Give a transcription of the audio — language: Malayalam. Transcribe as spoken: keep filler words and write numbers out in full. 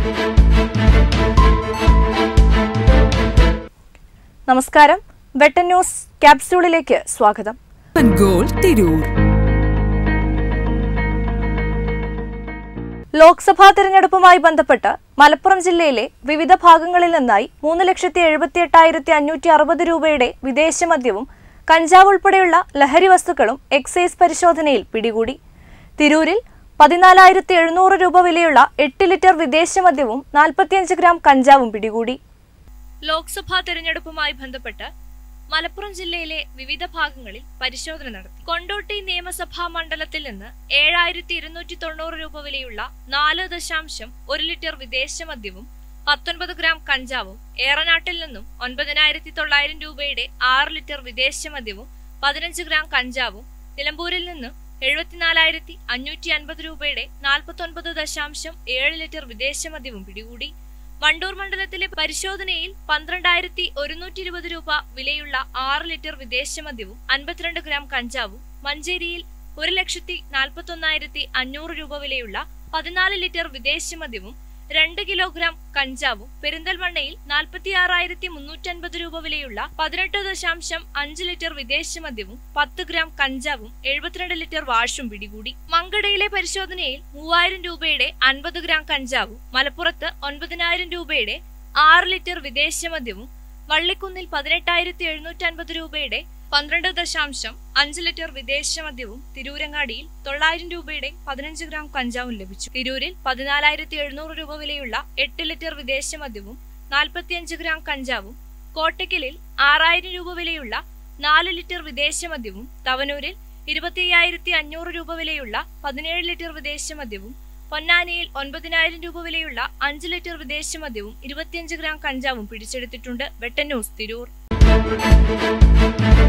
നമസ്കാരം, വെട്ടൻ ന്യൂസ് ക്യാപ്സ്യൂളിലേക്ക് സ്വാഗതം. ലോക്സഭാ തെരഞ്ഞെടുപ്പുമായി ബന്ധപ്പെട്ട് മലപ്പുറം ജില്ലയിലെ വിവിധ ഭാഗങ്ങളിൽ നിന്നായി മൂന്ന് ലക്ഷത്തി എഴുപത്തി എട്ടായിരത്തി അഞ്ഞൂറ്റി അറുപത് രൂപയുടെ വിദേശ മദ്യവും കഞ്ചാവ് ഉൾപ്പെടെയുള്ള ലഹരി വസ്തുക്കളും എക്സൈസ് പരിശോധനയിൽ പിടികൂടി. തിരൂരിൽ പതിനാലായിരത്തി എഴുന്നൂറ് രൂപ വിലയുള്ള എട്ട് ലിറ്റർ വിദേശ മദ്യവും നാൽപ്പത്തിയഞ്ച് ഗ്രാം കഞ്ചാവും പിടികൂടി. ലോക്സഭാ തെരഞ്ഞെടുപ്പുമായി ബന്ധപ്പെട്ട് മലപ്പുറം ജില്ലയിലെ വിവിധ ഭാഗങ്ങളിൽ പരിശോധന നടത്തി. കൊണ്ടോട്ടി നിയമസഭാ മണ്ഡലത്തിൽ നിന്ന് ഏഴായിരത്തി ഇരുന്നൂറ്റി തൊണ്ണൂറ് രൂപ വിലയുള്ള നാല് ദശാംശം ഒരു ലിറ്റർ വിദേശ മദ്യവും പത്തൊൻപത് ഗ്രാം കഞ്ചാവും, ഏറനാട്ടിൽ നിന്നും ഒൻപതിനായിരത്തി തൊള്ളായിരം രൂപയുടെ ആറ് ലിറ്റർ വിദേശ മദ്യവും പതിനഞ്ച് ഗ്രാം കഞ്ചാവും, നിലമ്പൂരിൽ നിന്നും എഴുപത്തിനാലായിരത്തി അഞ്ഞൂറ്റി അൻപത് രൂപയുടെ നാൽപ്പത്തി ഒൻപത് ദശാംശം ഏഴ് ലിറ്റർ വിദേശ മദ്യവും പിടികൂടി. വണ്ടൂർ മണ്ഡലത്തിലെ പരിശോധനയിൽ പന്ത്രണ്ടായിരത്തി ഒരുന്നൂറ്റി ഇരുപത് രൂപ വിലയുള്ള ആറ് ലിറ്റർ വിദേശ മദ്യവും അൻപത്തിരണ്ട് ഗ്രാം കഞ്ചാവും, മഞ്ചേരിയിൽ ഒരു ലക്ഷത്തി നാൽപ്പത്തി ഒന്നായിരത്തി അഞ്ഞൂറ് രൂപ വിലയുള്ള പതിനാല് ലിറ്റർ വിദേശ മദ്യവും രണ്ട് കിലോഗ്രാം കഞ്ചാവും, പെരിന്തൽമണ്ണയിൽ നാൽപ്പത്തി ആറായിരത്തി മുന്നൂറ്റി അൻപത് രൂപ വിലയുള്ള പതിനെട്ട് ദശാംശം അഞ്ച് ലിറ്റർ വിദേശ മദ്യവും പത്ത് ഗ്രാം കഞ്ചാവും എഴുപത്തിരണ്ട് ലിറ്റർ വാഷും പിടികൂടി. മങ്കടയിലെ പരിശോധനയിൽ മൂവായിരം രൂപയുടെ അൻപത് ഗ്രാം കഞ്ചാവും, മലപ്പുറത്ത് ഒൻപതിനായിരം രൂപയുടെ ആറ് ലിറ്റർ വിദേശ മദ്യവും, വള്ളിക്കുന്നിൽ പതിനെട്ടായിരത്തി എഴുന്നൂറ്റി അൻപത് രൂപയുടെ പന്ത്രണ്ട് ദശാംശം അഞ്ച് ലിറ്റർ വിദേശ മദ്യവും, തിരൂരങ്ങാടിയിൽ തൊള്ളായിരം രൂപയുടെ പതിനഞ്ച് ഗ്രാം കഞ്ചാവും ലഭിച്ചു. തിരൂരിൽ പതിനാലായിരത്തി എഴുന്നൂറ് രൂപ വിലയുള്ള എട്ട് ലിറ്റർ വിദേശ മദ്യവും നാൽപ്പത്തിയഞ്ച് ഗ്രാം കഞ്ചാവും, കോട്ടയ്ക്കലിൽ ആറായിരം രൂപ വിലയുള്ള നാല് ലിറ്റർ വിദേശ മദ്യവും, തവനൂരിൽ ഇരുപത്തി അയ്യായിരത്തി അഞ്ഞൂറ് രൂപ വിലയുള്ള പതിനേഴ് ലിറ്റർ വിദേശ മദ്യവും, പൊന്നാനിയിൽ ഒൻപതിനായിരം രൂപ വിലയുള്ള അഞ്ച് ലിറ്റർ വിദേശ മദ്യവും ഇരുപത്തിയഞ്ച് ഗ്രാം കഞ്ചാവും പിടിച്ചെടുത്തിട്ടുണ്ട്. വെട്ടൻ ന്യൂസ്, തിരൂർ.